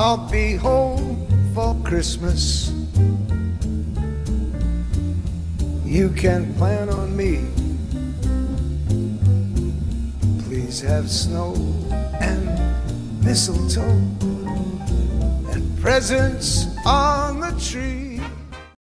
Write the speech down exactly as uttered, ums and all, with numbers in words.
I'll be home for Christmas. You can plan on me. Please have snow and mistletoe and presents on the tree.